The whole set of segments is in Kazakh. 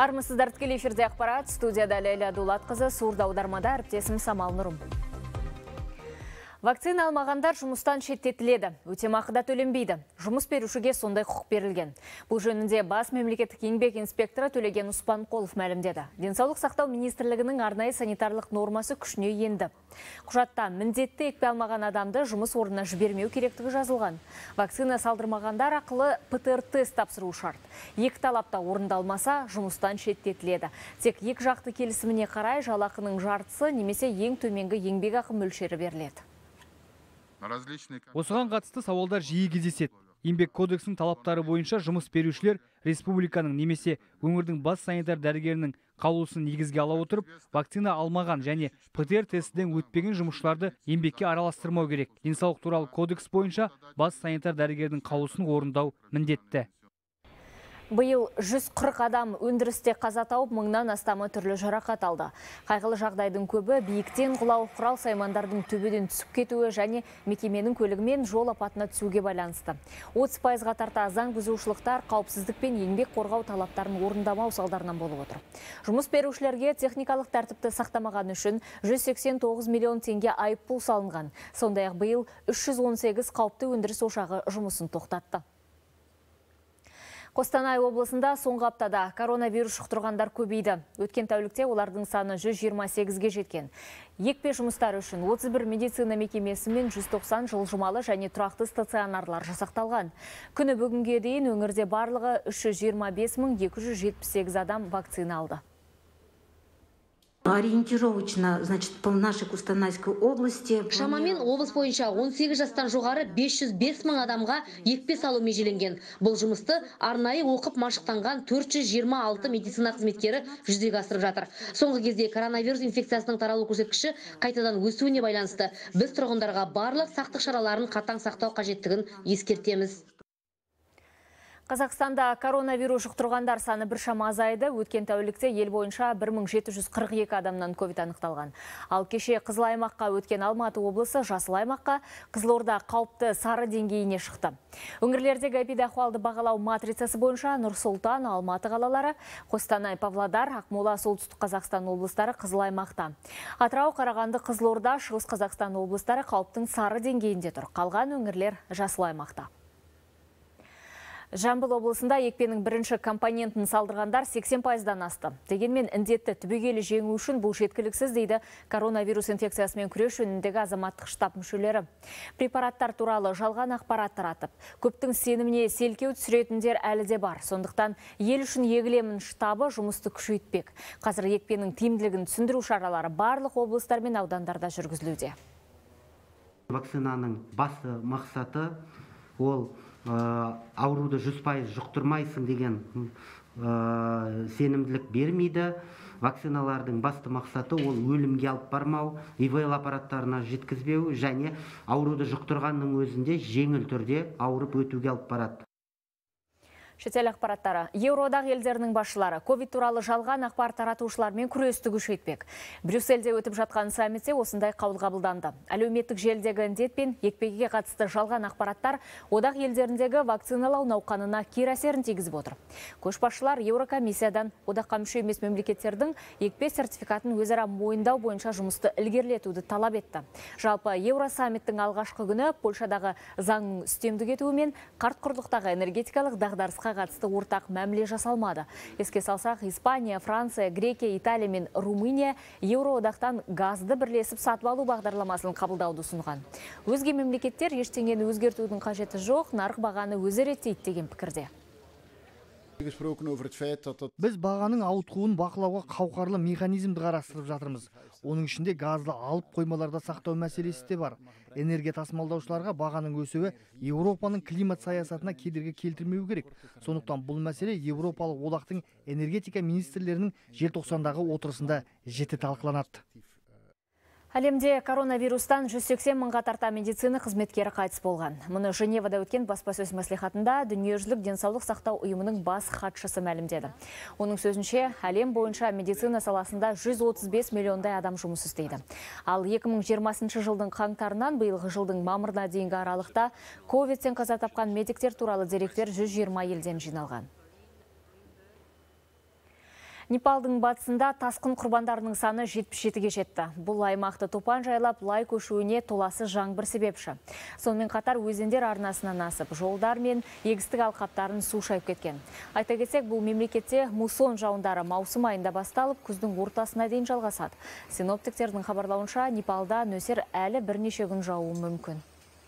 Армысыздар, тікелей эфирде ақпарат, студияда Лейла Дулатқызы, сурда аудармада әріптесім Самал Нұрым. Вакцина алмағандар жұмыстан шеттетіледі, өтемақы да төленбейді. Жұмыс берушіге сондай құқық берілген. Бұл жөнінде бас мемлекеттік еңбек инспекторы Төлеген Успанқолов мәлімдеді. Денсаулық сақтау министрлігінің арнайы санитарлық нормасы күшіне енді. Құжатта міндетті екпе алмаған адамды жұмыс орнына жібермеу керектігі жазылған. Вакцина салдырмағандар ақылы ПТР-тест тапсыру шарт. Екі талапта орындалмаса, жұмыстан шеттетіледі. Тек екі жақты келісіміне қарай жалақының жартысы немесе ең төменгі еңбекақы мөлшері беріледі. Осыған қатысты сауалдар жиі кездеседі. Еңбек кодексінің талаптары бойынша жұмыс берушілер республиканың немесе өңірдің бас санитар дәрігерінің қаулысын негізге ала отырып, вакцина алмаған және ПТР тестіден өтпеген жұмысшыларды еңбекке араластырмау керек. Денсаулық туралы кодекс бойынша бас санитар дәрігердің қаулысын орындау міндетті. Биыл 140 адам өндірісте қаза тауып, мыңнан астамы түрлі жарақат алды. Қайғылы жағдайдың көбі биіктен құлау, құрал саймандардың төбеден түсіп кетуі және мекеменің көлігімен жол апатына түсуге байланысты. 30%-ға тарта заң бұзушылықтар қауіпсіздік пен еңбек қорғау талаптарын орындамау салдарынан болып отыр. Жұмыс берушілерге техникалық тәртіпті сақтамаған үшін 189 миллион теңге айыппұл салынған. Сондай-ақ биыл 318 қауіпті өндіріс ошағы жұмысын тоқтатты. Қостанай облысында соңғы аптада коронавирус жұқтырғандар көбейді. Өткен тәулікте олардың саны 128-ге жеткен. Екпе жұмыстары үшін 31 медицина мекемесі мен 190 жылжымалы және тұрақты стационарлар жасақталған. Күні бүгінге дейін өңірде барлығы 325.278 адам вакцина алды. Ориентировочно, значит, по нашей Костанайской области. Шамамен облыс бойынша 18 жастан жоғары 505 мың адамға екпе салу межеленген. Бұл жұмысты арнайы оқып машықтанған 426 медицина қызметкері жүзеге асырып жатыр. Соңғы кезде коронавирус инфекциясының таралу көрсеткіші қайтадан өсуіне байланысты біз тұрғындарға барлық сақтық шараларын қатаң сақтау қажеттігін ескертеміз. Қазақстанда коронавирус жұқтырғандар саны біршама азайды. Өткен тәулікте ел бойынша 1742 адамнан ковид анықталған. Ал кеше қызыл аймаққа өткен Алматы облысы жасыл аймаққа, Қызылорда қауіпті сары деңгейіне шықты. Өңірлердегі эпидахуалды бағалау матрицасы бойынша Нұр-Сұлтан, Алматы қалалары, Қостанай, Павлодар, Ақмола, Солтүстік Қазақстан облыстары қызыл аймақта. Атырау, Қарағанды, Қызылорда, Шығыс Қазақстан облыстары қауіптің сары деңгейінде тұр. Қалған өңірлер жасыл аймақта. Жамбыл облысында екпенің бірінші компонентін салдырғандар 80%-дан асты. Дегенмен індетті түбегейлі жеңу үшін бұл жеткіліксіз дейді коронавирус инфекциясымен күрес жөніндегі азаматтық штаб мүшелері. Препараттар туралы жалған ақпарат таратып, көптің сеніміне селкеу түсіретіндер әлі де бар. Сондықтан ел үшін егілемін штабы жұмысты күшейтпек. Қазір екпенің тиімділігін түсіндіру шаралары барлық облыстар мен аудандарда жүргізілуде. Вакцинаның басты мақсаты ол ауруды 100% жұқтырмайсың деген сенімділік бермейді. Вакциналардың басты мақсаты ол өлімге алып бармау, ИВЛ аппараттарына жеткізбеу және ауруды жұқтырғанның өзінде жеңіл түрде ауырып өтуге алып барады. Шетел ақпараттары. Еуроодақ елдерінің басшылары ковид туралы жалған ақпарат таратушылармен күресті күшейтпек. Брюссельде өтіп жатқан саммитте осындай қаулы қабылданды. Әлеуметтік желідегі індет пен екпеге қатысты жалған ақпараттар одақ елдеріндегі вакциналау науқанына кері әсерін тигізіп отыр. Көшбасшылар Еурокомиссиядан одаққа мүше емес мемлекеттердің екпе сертификатын өзара мойындау бойынша жұмысты ілгерілетуді талап етті. Жалпы Еуросаммиттің алғашқы күні Польшадағы заңның үстемдік етуімен қарт құрлықтағы энергетикалық дағдарысқа қатысты ортақ мәміле жасалмады. Еске салсақ, Испания, Франция, Грекия, Италия мен Румыния Еуроодақтан газды бірлесіп сатып алу бағдарламасын қабылдауды ұсынған. Өзге мемлекеттер ештеңені өзгертудің қажеті жоқ, нарық бағаны өзі реттейді деген пікірде. Біз бағаның ауытқуын бақылауға қауқарлы механизмді қарастырып жатырмыз. Оның ішінде газды алып қоймаларда сақтау мәселесі де бар. Энергия тасымалдаушыларға бағаның өсуі Еуропаның климат саясатына кедергі келтірмеу керек. Сондықтан бұл мәселе Еуропалық одақтың энергетика министрлерінің желтоқсандағы отырысында жіті талқыланады. Әлемде коронавирустан 180 мыңға тарта медицина қызметкері қайтыс болған. Мұны Женевада өткен баспасөз мәслихатында дүниежүзілік денсаулық сақтау ұйымының бас хатшысы мәлімдеді. Оның сөзінше, әлем бойынша медицина саласында 135 миллиондай адам жұмыс істейді. Ал 2020 жылдың қаңтарынан биылғы жылдың мамырына дейінгі аралықта ковидтен қаза тапқан медиктер туралы деректер 120 елден жиналған. Непалдың батысында тасқын құрбандарының саны 77-ге жетті. Бұл аймақты топан жайлап лай көшуіне толасы жаңбыр себепші. Сонымен қатар өзендер арнасынан асып, жолдар мен егістік алқаптарын су шайып кеткен. Айта кетсек, бұл мемлекетте муссон жауындары маусым айында басталып, күздің ортасына дейін жалғасады. Синоптиктердің хабарлауынша, Непалда нөсер әлі бірнеше күн жауы мүмкін.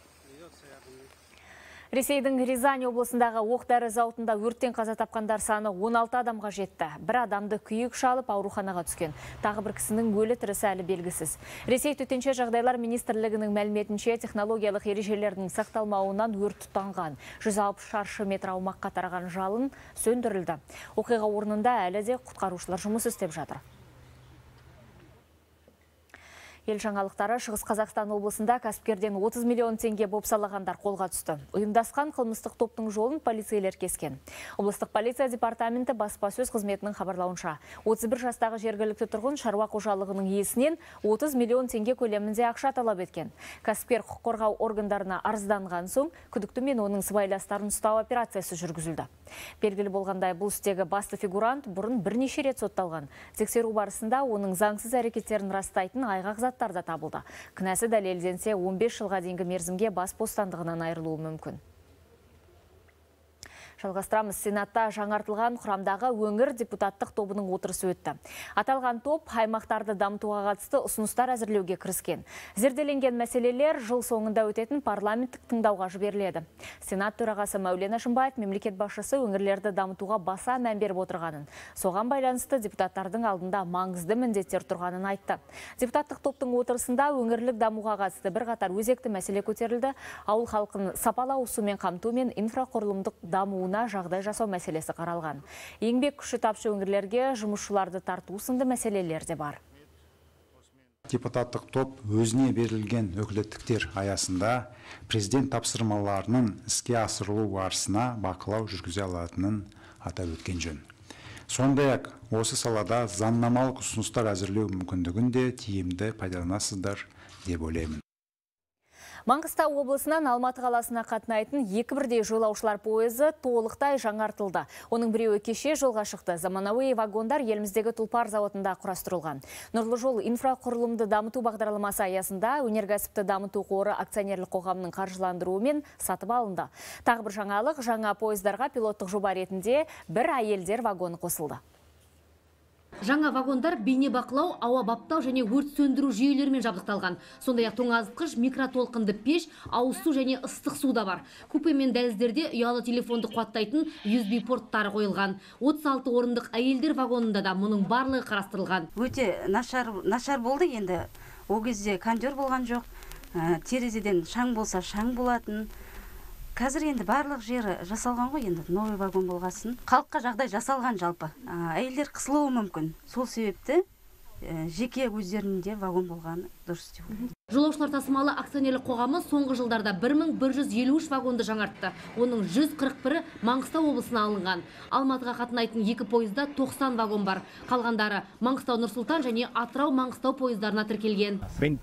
Ресейдің Рязань облысындағы оқ-дәрі зауытында өрттен қаза тапқандар саны 16 адамға жетті. Бір адамды күйік шалып ауруханаға түскен. Тағы бір кісінің өлі тірісі әлі белгісіз. Ресей төтенше жағдайлар министрлігінің мәліметінше технологиялық ережелердің сақталмауынан өрт тұтанған. 160 шаршы метр аумаққа тараған жалын сөндірілді. Оқиға орнында әлі де құтқарушылар жұмыс істеп жатыр. Ел жаңалықтары: Шығыс Қазақстан облысында кәсіпкерден 30 миллион теңге бопсалағандар қолға түсті. Ұйымдасқан қылмыстық топтың жолын полицейлер кескен. Облыстық полиция департаменті баспасөз қызметінің хабарлауынша, 31 жастағы жергілікті тұрғын шаруа қожалығының иесінен 30 миллион теңге көлемінде ақша талап еткен. Кәсіпкер құқық қорғау органдарына арызданған соң, күдікті мен оның сыбайластарын ұстау операциясы жүргізілді. Белгілі болғандай, бұл істегі басты фигурант бұрын бірнеше рет сотталған. Тексеру барысында оның заңсыз әрекеттерін растайтын айғақ заттар да табылды. Кінәсі дәлелденсе, 15 жылға дейінгі мерзімге бас бостандығынан айырылуы мүмкін. Жалғастырамыз. Сенатта жаңартылған құрамдағы өңір депутаттық тобының отырысы өтті. Аталған топ аймақтарды дамытуға қатысты ұсыныстар әзірлеуге кіріскен. Зерделенген мәселелер жыл соңында өтетін парламенттік тыңдауға жіберіледі. Сенат төрағасы Мәулен Әшімбаев мемлекет басшысы өңірлерді дамытуға баса мән беріп отырғанын, соған байланысты депутаттардың алдында маңызды міндеттер тұрғанын айтты. Депутаттық топтың отырысында өңірлік дамуға қатысты бірқатар өзекті мәселе көтерілді. Ауыл халқын сапалы ауызсумен қамту мен инфрақұрылымдық дамуына жағдай жасау мәселесі қаралған. Еңбек күші тапшы өңірлерге жұмысшыларды тарту сынды мәселелер де бар. Депутаттық топ өзіне берілген өкілеттіктер аясында президент тапсырмаларының іске асырылу барысына бақылау жүргізе алатынын атап өткен жөн. Сондай-ақ осы салада заңнамалық ұсыныстар әзірлеу мүмкіндігін де тиімді пайдаланасыздар деп ойлаймын. Маңғыстау облысынан Алматы қаласына қатынайтын 2 бірдей жолаушылар пойызы толықтай жаңартылды. Оның біреуі кеше жолға шықты. Заманауи вагондар еліміздегі Тұлпар зауытында құрастырылған. Нұрлы жол инфрақұрылымды дамыту бағдарламасы аясында өнеркәсіпті дамыту қоры акционерлік қоғамның қаржыландыруымен сатып алынды. Тағы бір жаңалық, жаңа пойыздарға пилоттық жоба ретінде бір әйелдер вагоны қосылды. Жаңа вагондар бейнебақылау, ауа баптау және өрт сөндіру жүйелерімен жабдықталған. Сондай-ақ тоңазытқыш, микротолқынды пеш, ауыз су және ыстық су да бар. Купе мен дәліздерде ұялы телефонды қуаттайтын USB порттары қойылған. 36 орындық әйелдер вагонында да мұның барлығы қарастырылған. Өте нашар болды енді. Ол кезде кондер болған жоқ. Терезеден шаң болса шаң болатын. Қазір енді барлық жері жасалған ғой, енді новый вагон болғасын. Халыққа жағдай жасалған жалпы. Әйелдер қысылуы мүмкін. Сол себепті жеке өздерінде вагон болған дұрыс деп ойлаймын. Жолаушылар тасымалы акционерлік қоғамы соңғы жылдарда 1153 вагонды жаңартты. Оның 141-і Маңғыстау облысына алынған. Алматыға қатынайтын 2 пойызда 90 вагон бар. Қалғандары Маңғыстау Нұрсұлтан және Атырау Маңғыстау пойыздарына тіркелген.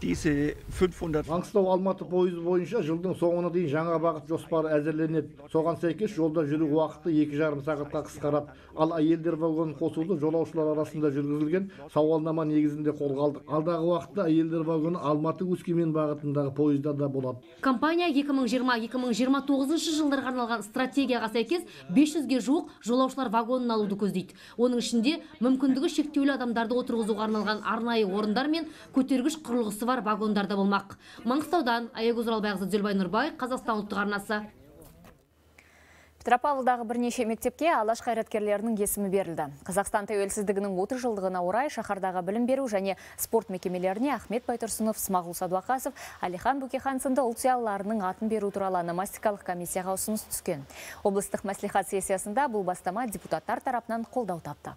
Маңғыстау Алматы пойызы бойынша жылдың соңына дейін жаңа бағыт жоспары әзірленеді. Соған сәйкес жолда жүру уақыты 2,5 сағатқа қысқарады. Ал әйелдер вагонын қосуды жолаушылар арасында жүргізілген сауалнама негізінде қолға алдық. Алдағы уақытта әйелдер вагоны Алматы Өскемен бағытындағы пойыздарда болады. Компания 2020-2029 жылдарға арналған стратегияға сәйкес 500-ге жуық жолаушылар вагонын алуды көздейді. Оның ішінде мүмкіндігі шектеулі адамдарды отырғызуға арналған арнайы орындар мен көтергіш құрылғысы бар вагондарда болмақ. Маңғыстаудан Аягөз Оралбайқызы, Дүлбай Нұрбай, Қазақстан ұлттық арнасы. Петропавлдағы бірнеше мектепке алаш қайраткерлерінің есімі берілді. Қазақстан тәуелсіздігінің 30 жылдығына орай шаһардағы білім беру және спорт мекемелеріне Ахмет Байтұрсынов, Смағұл Садуақасов, Әлихан Бөкейхан сынды ұлт зиялыларының атын беру туралы ономастикалық комиссияға ұсыныс түскен. Облыстық мәслихат сессиясында бұл бастама депутаттар тарапынан қолдау тапты.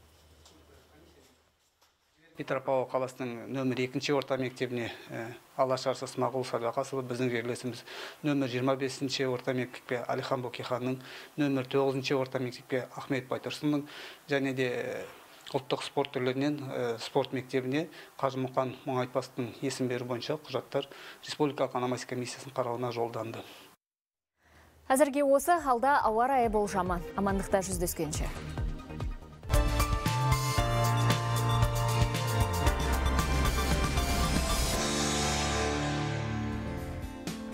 Петропавл қаласының нөмір 2-ші орта мектебіне Алаш арысы Смағұл Садуақасов, біздің жерлесіміз нөмір 25-ші орта мектепке Әлихан Бөкейханның, нөмір 9-ші орта мектепке Ахмет Байтұрсынның және де ұлттық спорт түрлерінен спорт мектебіне Қажымұқан Мұңайтпастың есім беру бойынша құжаттар Республикалық ономастика комиссиясының қарауына жолданды. Әзірге осы, алда ауа райы болжамы. Амандықта жүздескенше.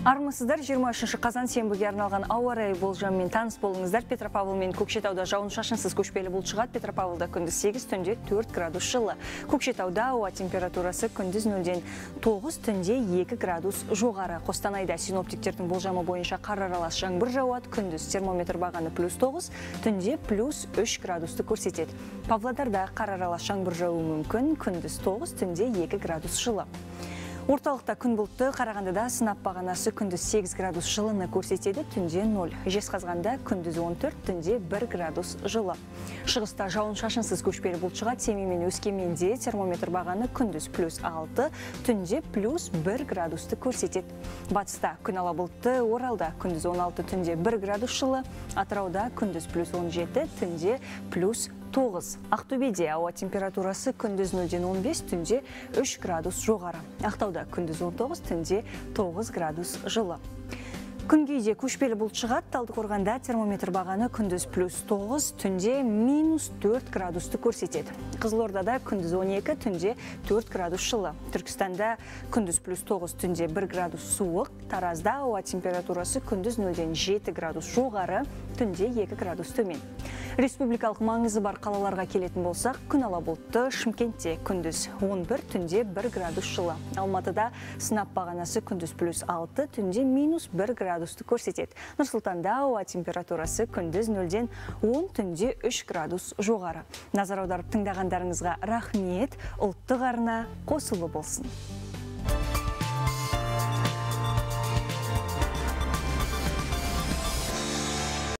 Армысыздар, 23 қазан сенбіге арналған ауа райы болжамымен таныс болыңыздар. Петропавл мен Көкшетауда жауын-шашынсыз көшпелі бұлт шығады. Петропавлда күндіз 8, түнде 4 градус жылы. Көкшетауда ауа температурасы күндіз 0-ден 9, түнде 2 градус жоғары. Қостанайда синоптиктердің болжамы бойынша қар аралас жаңбыр жауады. Күндіз термометр бағаны +9, түнде +3 градусты көрсетеді. Павлодарда қар аралас жаңбыр жауы мүмкін. Күндіз 9, түнде 2 градус жылы. Орталықта күн бұлтты, Қарағандыда сынап бағанасы күндіз 8 градус жылыны көрсетеді, түнде 0. Жезқазғанда күндіз 14, түнде 1 градус жылы. Шығыста жауын-шашынсыз көшпелі бұлт шығады. Семей мен Өскеменде термометр бағаны күндіз +6, түнде +1 градусты көрсетеді. Батыста күн ала бұлтты, Оралда күндіз 16, түнде 1 градус жылы. Атырауда күндіз +17, түнде +9. Ақтөбеде ауа температурасы күндіз 0-ден 15, түнде 3 градус жоғары. Ақтауда күндіз 19, түнде 9 градус жылы. Күнгейде көшпелі бұлт шығады. Талдықорғанда термометр бағаны күндіз +9, түнде -4 градусты көрсетеді. Қызылордада күндіз 12, түнде 4 градус жылы. Түркістанда күндіз +9, түнде 1 градус суық. Таразда ауа температурасы күндіз 0-ден 7 градус жоғары, түнде 2 градус төмен. Республикалық маңызы бар қалаларға келетін болсақ, күн ала бұлтты. Шымкентте күндіз 11, түнде 1 градус жылы. Алматыда сынап бағанасы күндіз +6, түнде -1 градусты көрсетеді. Нұр-Сұлтанда ауа температурасы күндіз 0-ден 10, түнде 3 градус жоғары. Назар аударып тыңдағандарыңызға рахмет. Ұлттық арна қосулы болсын.